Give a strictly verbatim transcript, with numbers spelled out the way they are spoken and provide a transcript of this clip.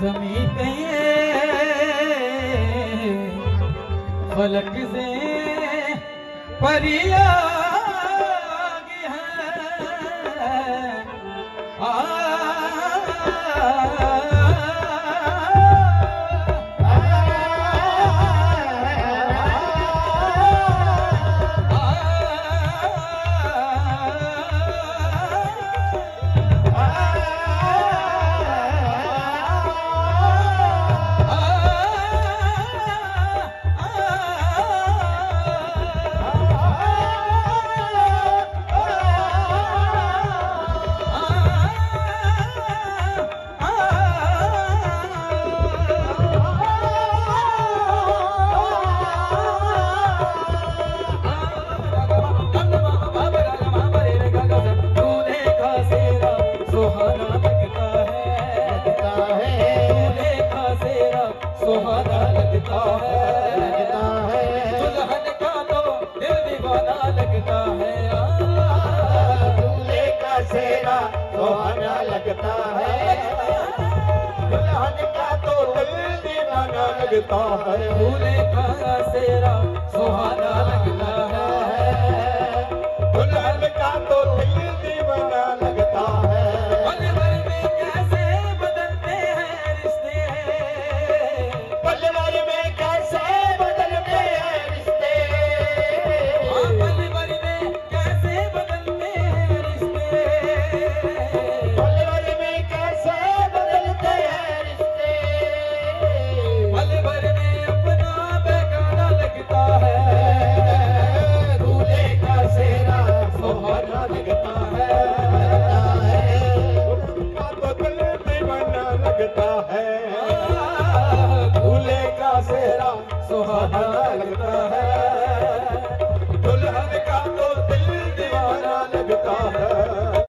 ज़मीं पे फलक से परिया सुहाना लगता है, लगता है दुल्हन का तो दिल दीवाना लगता है। दूल्हे का सेहरा सुहाना लगता है, दुल्हन का तो दिल दीवाना लगता है। दूल्हे का सेहरा सुहाना लगता है, दुल्हन का तो दिल दीवाना लगता है। दूल्हे का सेहरा सुहाना